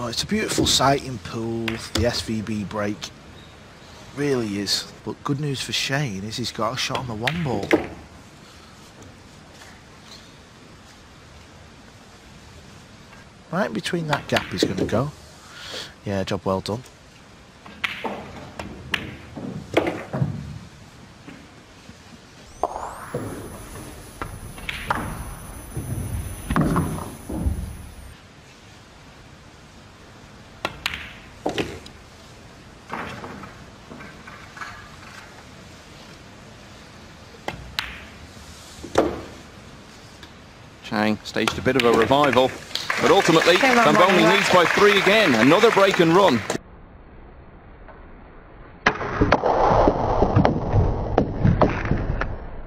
Oh, it's a beautiful sight in pool, the SVB break. Really is. But good news for Shane is he's got a shot on the one ball. Right between that gap he's going to go. Yeah, job well done. Chang staged a bit of a revival, but ultimately Boening leads by 3 again. Another break and run.